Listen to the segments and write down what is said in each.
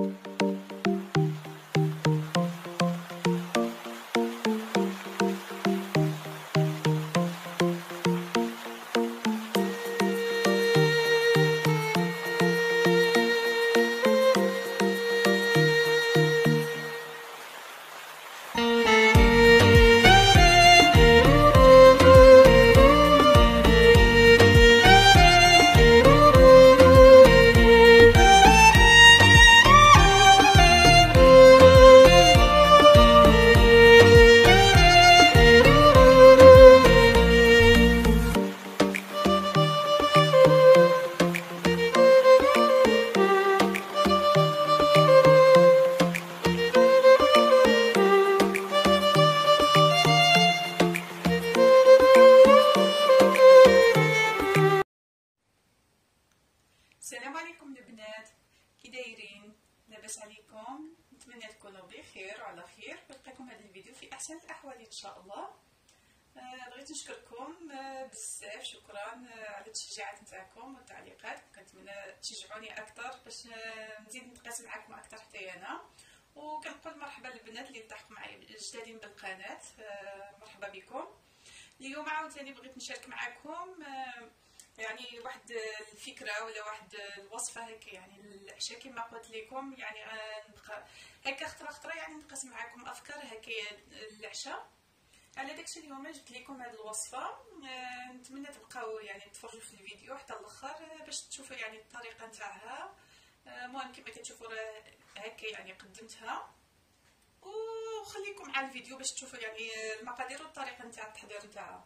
السلام عليكم البنات، كي دايرين؟ لاباس عليكم؟ نتمنى تكونوا بخير وعلى خير ونلقاكم هذا الفيديو في احسن الاحوال ان شاء الله. بغيت نشكركم بزاف، شكرا على التشجيعات نتاعكم والتعليقات، كنتمنى تشجعوني اكثر باش نزيد نتقاسم معكم اكثر حتى انا. وكنقول مرحبا للبنات اللي التحقوا معايا جدادين بالقناه، مرحبا بكم. اليوم عاوتاني بغيت نشارك معكم يعني واحد الفكره ولا واحد الوصفه هكا، يعني العشاء كما قلت لكم، يعني نبقى هكا خطره يعني نقسم معكم افكار هكا العشاء. على داكشي اليوم جبت لكم هذه الوصفه، نتمنى تبقاو يعني تفرجوا في الفيديو حتى الاخر باش تشوفوا يعني الطريقه نتاعها. المهم كما كتشوفوا هكا يعني قدمتها، وخليكم مع الفيديو باش تشوفوا يعني المقادير والطريقه نتاع التحضير نتاعها.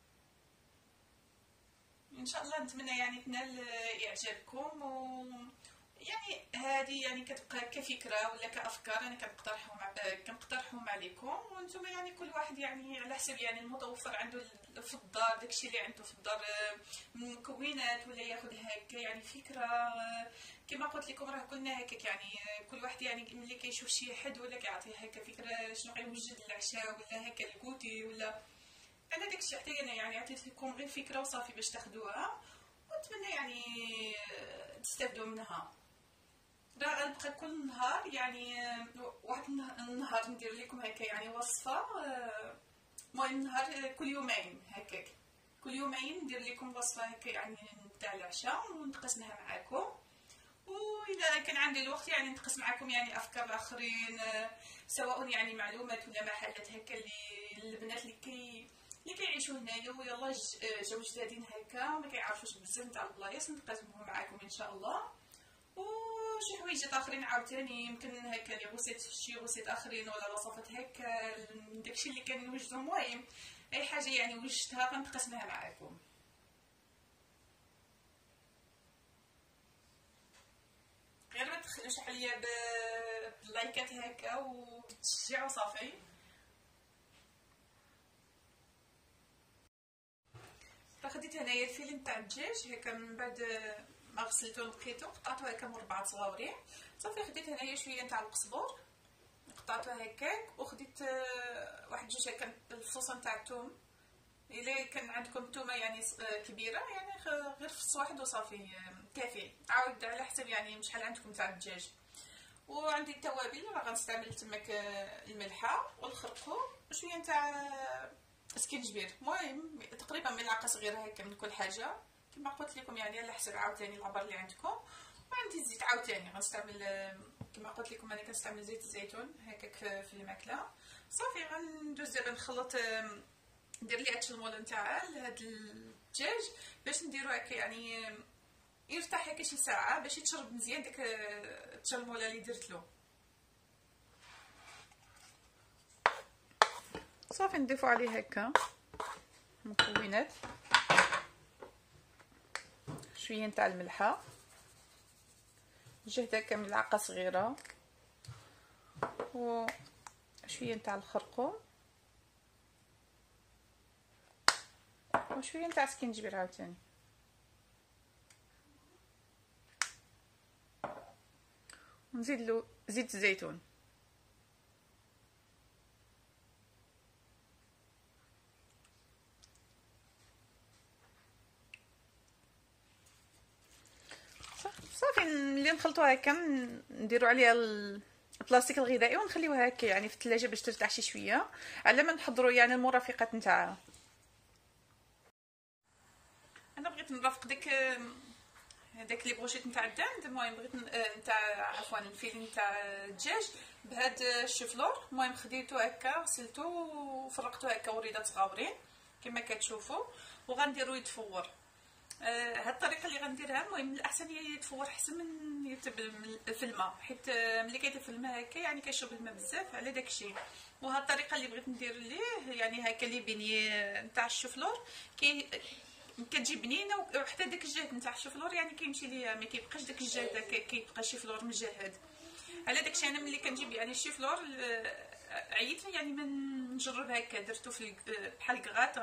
ان شاء الله نتمنى يعني تنال اعجابكم، و يعني هذه يعني كتبقى كفكره ولا كافكار انا كنقترحهم عليكم، وانتم يعني كل واحد يعني على حسب يعني المتوفر عنده في الدار، داكشي اللي عنده في الدار من مكونات، ولا ياخذ هكا يعني فكره. كما قلت لكم راه قلنا هكاك، يعني كل واحد يعني ملي كيشوف شي حد ولا كيعطيه هكا فكره شنو غيوجد للعشاء ولا هكا الكوتي، ولا انا داكشي حتى انا يعني عطيت لكم غير فكره وصافي باش تاخذوها، ونتمنى يعني تستافدوا منها. راه غنبقى كل نهار يعني واحد النهار ندير لكم هكا يعني وصفه، المهم نهار كل يومين هكاك، كل يومين ندير لكم وصفه هكا يعني نتاع العشاء ونقسمها معكم. واذا كان عندي الوقت يعني نتقسم معكم يعني افكار اخرين، سواء يعني معلومات ولا محلات هكا اللي البنات اللي كيعيشوا هنايا ويلا جاو جدادين هكا ما كيعرفوش بزاف نتاع البلايص، نتقاسمهم معكم ان شاء الله. وشي حويجات اخرين عاوتاني يمكن هكا لي غوسيت، شي غوسيت اخرين ولا وصفات هكا داكشي اللي كنوجدو، المهم اي حاجه يعني وجدتها غنتقاسمها معكم. غير ما تخلوش عليا باللايكات هكا وبالتشجيع وصافي. فخديت هنايا الفيلم تاع الدجاج هكا، من بعد ما غسلته ونقيته قطعته هكا مربعات صغاورين. صافي خديت هنايا شويه تاع القزبر قطعته هكاك، وخديت واحد جوج هكا الفصوصه تاع الثوم. الا كان عندكم ثومه يعني كبيره يعني غير فص واحد وصافي كافي، عاود على حسب يعني شحال عندكم تاع الدجاج. وعندي التوابل راه غنستعمل تماك الملحه والخرقوم وشويه تاع سكينجبير، المهم تقريبا ملعقه صغيره هكا من كل حاجه كما قلت لكم، يعني على حسب عاوتاني العبر اللي عندكم. وعندي الزيت عاوتاني غنستعمل كما قلت لكم انا كنستعمل زيت الزيتون هكاك في الماكله. صافي غندوز دابا نخلط، ندير ليه التشلموله نتاع هاد الدجاج باش نديرو هكا يعني يرتاح هكا شي ساعه باش يتشرب مزيان داك التشلموله اللي درت له. صافي نضيفو عليه هكا مكونات، شويه نتاع الملحه، جهد هكا ملعقه صغيره، وشويه نتاع الخرقوم، وشويه نتاع سكينجبير عاوتاني، ونزيد له زيت الزيتون. صافي ملي نخلطوها هكا نديرو عليها البلاستيك الغذائي ونخليوها هكا يعني في الثلاجه باش ترتاح شي شويه على ما نحضروا يعني المرافقات نتاعها. انا بغيت نرافق داك لي بروشيت نتاع الدند. المهم بغيت نتاع عفوا الفيلي نتاع الدجاج بهاد الشفلور. المهم خديتو هكا غسلتو وفرقتو هكا وريدات صغاورين كما كتشوفوا وغنديرو يتفور. هاد الطريقه اللي غنديرها المهم الاحسن هي يتفور احسن من يرتب في الماء، حيت ملي كيطيب في الماء هكا يعني كيشرب الماء بزاف على داكشي. وهاد الطريقه اللي بغيت ندير ليه يعني هكا لي بيني نتاع الشفلور كتجي بنينه وحتى داك الجهد نتاع الشفلور يعني كيمشي ليا ما كيبقاش داك الجهد كيبقى الشفلور مجهد. على داكشي انا ملي كنجيب يعني الشفلور عييت يعني من نجرب هكا درتو في بحال كغاط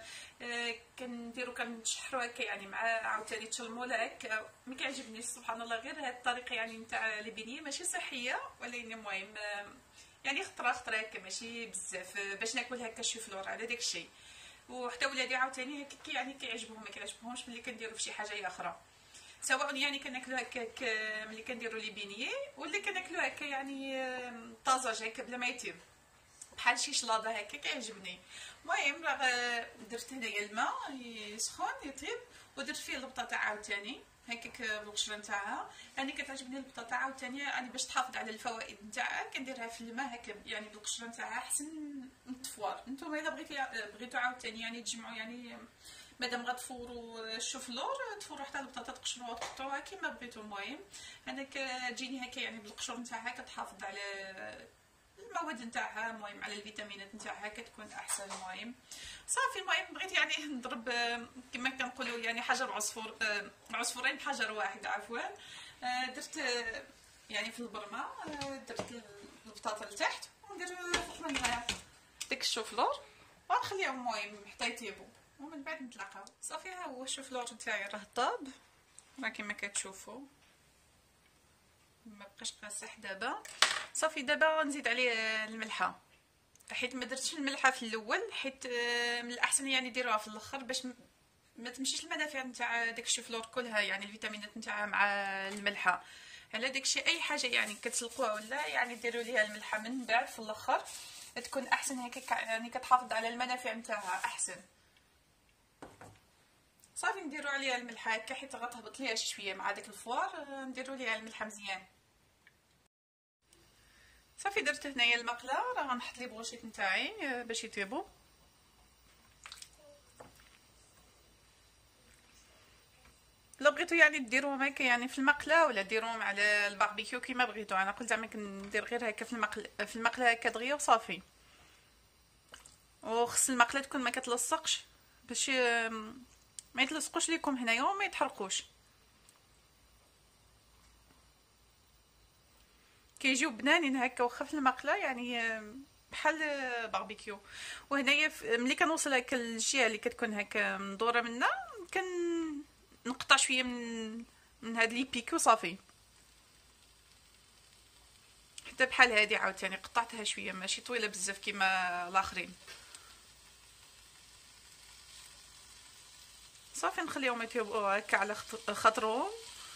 كنديرو كنشحرو هكا يعني مع عاوتاني تشلموله هكا ما كيعجبنيش سبحان الله. غير هاد الطريقه يعني نتاع لي بينيه ماشي صحيه ولكن المهم يعني خطره هكا ماشي بزاف باش ناكل هكا الشفلور على داكشي. وحتى ولادي عاوتاني هكا يعني كيعجبهم ما كيعجبهمش ملي كنديرو في شي حاجه اخرى، سواء يعني كناكلو هكاك ملي كنديرو لي بينيه ولا كناكلو هكا يعني طازج هكا بلا ما يطيب بحال شي شلاضه هكا كيعجبني. المهم درت هنايا الماء يسخن يطيب ودرت فيه البطاطا عاوتاني هكاك بالقشره نتاعها. يعني كتعجبني البطاطا عاوتاني يعني باش تحافظ على الفوائد نتاعها كنديرها في الماء هكا يعني بالقشره نتاعها احسن من التفوار. نتوما الا بغيتو عاوتاني يعني تجمعوا يعني مادام غتفوروا الشوفلور تفوروا حتى البطاطا تقشروها وتقطعوها كيما بغيتو. المهم انا كتجيني هكا يعني بالقشور نتاعها كتحافظ على المواد نتاعها المهم على الفيتامينات نتاعها كتكون احسن. المهم صافي المهم بغيت يعني نضرب كما كنقولوا يعني حجر عصفورين بحجر واحد عفوا. درت يعني في البرمه درت البطاطا لتحت وندير فوق منها داك الشوفلور ونخليهم المهم حتى يطيبوا ومن بعد نتلاقاو. صافي ها هو الشوفلور تاعي راه طاب راه كما كتشوفوا ما بقاش قاصح دابا. صافي دابا نزيد عليه الملحه حيت ما درتش الملحه في الاول حيت من الاحسن يعني ديروها في الاخر باش ما تمشيش المنافع نتاع داك الشوفلور كلها يعني الفيتامينات نتاعها مع الملحه. على داكشي اي حاجه يعني كتسلقوها ولا يعني ديروا ليها الملحه من بعد في الاخر تكون احسن هكا يعني كتحافظ على المنافع نتاعها احسن. صافي نديروا عليها الملحه هكا حيت غتهبط ليها شويه مع داك الفوار نديروا ليها الملحه مزيان. صافي درت هنايا المقله راه غنحط لي بروشيت نتاعي باش يطيبوا. لو بغيتو يعني ديروهم هكا يعني في المقله ولا ديروهم على الباربيكيو كيما بغيتو. انا قلت زعما كندير غير هكا في المقله هكا دغيا وصافي. وخص المقله تكون ما كتلصقش باش ما يتلصقوش ليكم هنايا وما يتحرقوش. كيجيو بنانين هكا واخا في المقله يعني بحال باربيكيو. وهنايا ملي كنوصل هكا الجهه اللي كتكون هكا مدوره منا نقطع شويه من هاد لي بيكو صافي حتى بحال هادي عاوتاني قطعتها شويه ماشي طويله بزاف كيما الاخرين. صافي نخليهم يطيبوا هكا على خاطرهم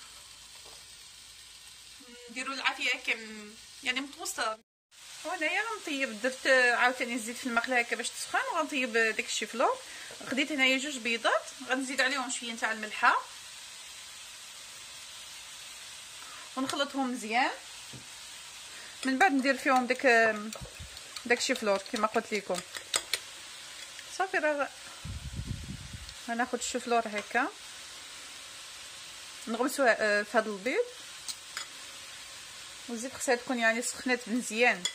نديروا العافيه هكا يعني متوسطه. وهنايا غنطيب درت عاوتاني الزيت في المقله هكا باش تسخن وغنطيب داك الشيفلور. خديت هنايا 2 بيضات غنزيد عليهم شويه نتاع الملحه ونخلطهم مزيان. من بعد ندير فيهم داك الشيفلور كما قلت لكم. صافي راه غناخذ الشيفلور هكا نغمسو في هذا البيض والزيت خصها تكون يعني سخنات مزيان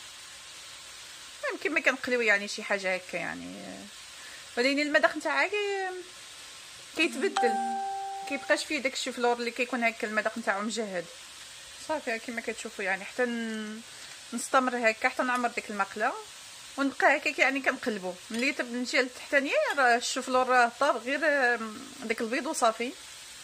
كما كنقليو يعني شي حاجه هكا يعني. ولكن المذاق نتاعها كيتبدل كيبقاش فيه داك الشيفلور اللي كيكون هكا المذاق نتاعو مجهد. صافي كما كتشوفوا يعني حتى نستمر هكا حتى نعمر ديك المقله ونبقى هكا يعني كنقلبو ملي تبدا نمشي للتحتانيه راه الشيفلور راه طاب غير داك البيض وصافي.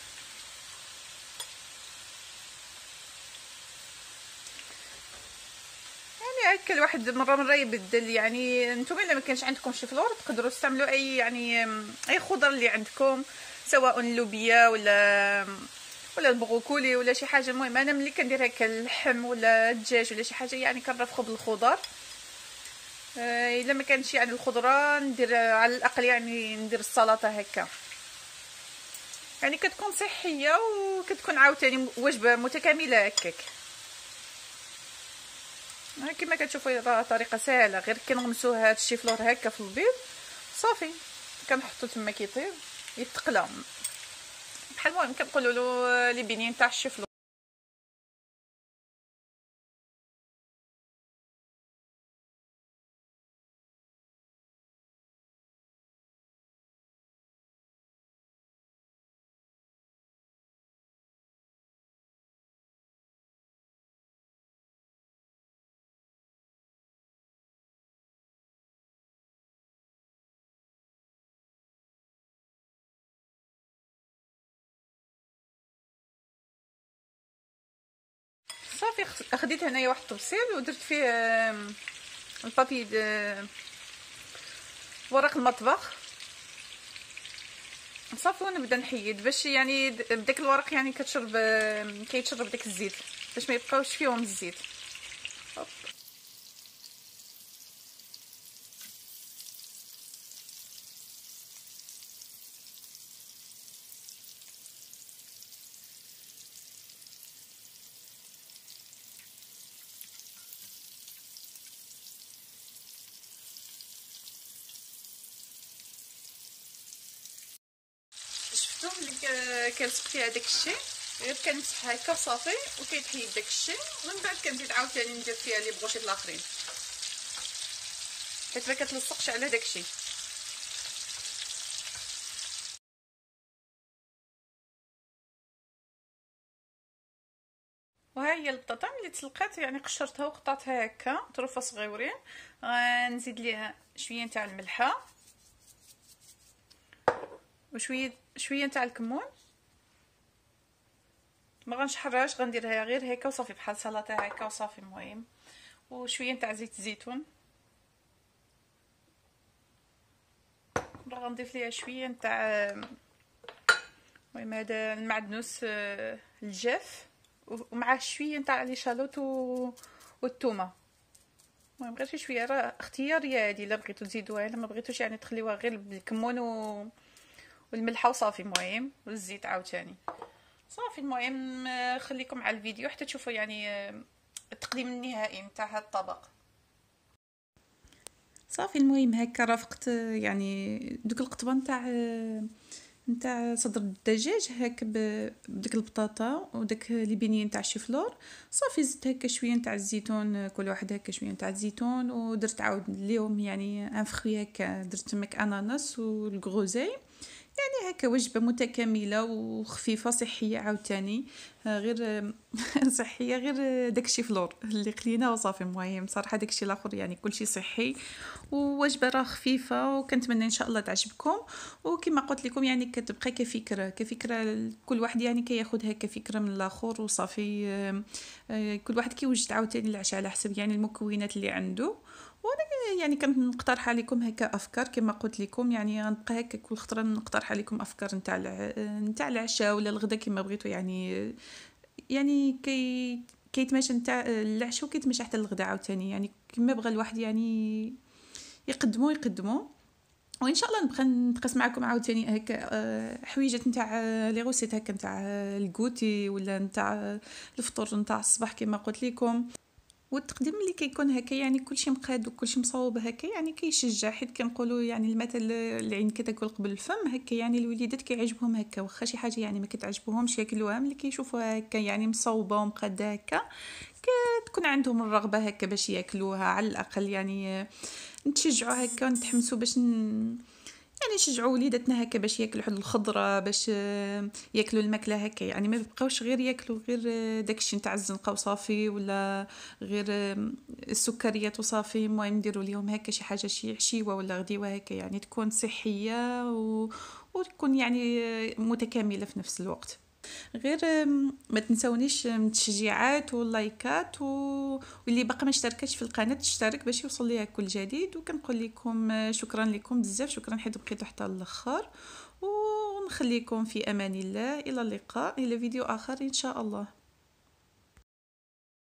هكا الواحد مره يبدل يعني. نتوما الا ما كانش عندكم شيفلور تقدروا تستعملوا اي يعني اي خضر اللي عندكم سواء اللوبيا ولا البروكولي ولا شي حاجه. المهم انا ملي كندير هكا اللحم ولا الدجاج ولا شي حاجه يعني كنرافقو بالخضر. الا ما كانش يعني الخضره ندير على الاقل يعني ندير السلطه هكا، يعني كتكون صحيه وكتكون عاوتاني وجبه متكامله هكاك. كما كتشوفوا راه طريقه سهله، غير كنغمسوا هاد الشيفلور هكا في البيض صافي كنحطو تما كيطيب يتقلى بحال المهم كنقولوا له لي بينين تاع الشيفلور. صافي خديت هنايا واحد الطبسيل ودرت فيه البابي ورق المطبخ صافي، ونبدا نحيد باش يعني بداك الورق يعني كيتشرب داك الزيت باش ما يبقاوش فيهم الزيت. شفتوا ملي كنسقط فيها داكشي غير كنمسح هكا صافي وكيتحيد داكشي، ومن بعد كنزيد عاوتاني ندير فيها لي بروشيط الاخرين حيت ما كتلصقش على داكشي. وها هي البطاطا ملي تسلقات يعني قشرتها وقطعتها هكا طرفه صغيورين. غنزيد ليها شويه نتاع الملحه وشويه نتاع الكمون، ما غنشحرهاش غنديرها غير هكا وصافي بحال سلطه هكا وصافي. المهم وشويه نتاع زيت الزيتون، غنضيف ليها شويه نتاع المهم هذا المعدنوس الجاف، ومعاه شويه نتاع لي شالوط والثومه. المهم غير شي شويه، راه اختياريه هذه، الا بغيتو تزيدوها الا ما بغيتوش يعني تخليوها غير بالكمون والملحه وصافي. المهم والزيت عاوتاني صافي. المهم خليكم على الفيديو حتى تشوفوا يعني التقديم النهائي نتاع هذا الطبق. صافي المهم هكا رافقت يعني دوك القطبه نتاع صدر الدجاج هكا بديك البطاطا وداك لي بينين تاع الشيفلور صافي. زدت هكا شويه نتاع الزيتون، كل واحد هكا شويه نتاع الزيتون، ودرت عاود اليوم يعني ان فخوي هكا، درت تماك اناناس والغروزي، يعني هكا وجبه متكامله وخفيفه صحيه عاوتاني غير صحيه غير داكشي فلور اللي قلينا وصافي. المهم صراحه داكشي الاخر يعني كلشي صحي ووجبه راه خفيفه، وكنتمنى ان شاء الله تعجبكم. وكما قلت لكم يعني كتبقى كفكره كل واحد يعني كياخذها كفكره من الاخر وصافي. كل واحد كيوجد عاوتاني العشاء على حسب يعني المكونات اللي عنده. وانا يعني كنت نقترح عليكم هكا افكار كما قلت لكم، يعني غنبقى هكا كل خطره نقترح عليكم افكار نتاع العشاء ولا الغدا كما بغيتوا يعني كيتماشى نتاع العشاء وكيتماشى حتى الغدا عاوتاني، يعني كما بغى الواحد يعني يقدموا. وان شاء الله نبقى نتقاسم معكم عاوتاني هكا حويجات نتاع لي روسيت هكا نتاع الكوتي ولا نتاع الفطور نتاع الصباح كما قلت لكم. والتقديم اللي كيكون هكا يعني كلشي مقاد وكلشي مصوب هكا يعني كيشجع، حيت كنقولوا يعني المثل العين كتاكل قبل الفم هكا، يعني الوليدات كيعجبهم هكا واخا شي حاجه يعني ما كتعجبهمش ياكلوها، ملي كيشوفوها هكا يعني مصوبه ومقاده هكا كتكون عندهم الرغبه هكا باش ياكلوها. على الاقل يعني نتشجعوا هكا ونتحمسوا باش يعني نشجعوا وليداتنا هكا باش ياكلوا حد الخضره، باش ياكلوا الماكله هكا، يعني ما يبقاوش غير ياكلوا غير داكشي نتاع الزنقه وصافي ولا غير السكريات وصافي. المهم نديروا ليهم هكا شي حاجه شي عشيوه ولا غديوه هكا يعني تكون صحيه وتكون يعني متكامله في نفس الوقت. غير ما تنسونيش من التشجيعات واللايكات واللي باقا ما اشتركتش في القناه تشترك باش يوصل ليها كل جديد. وكنقول لكم شكرا لكم بزاف، شكرا حيت بقيتوا حتى الاخر، نخليكم في امان الله، الى اللقاء الى فيديو اخر ان شاء الله.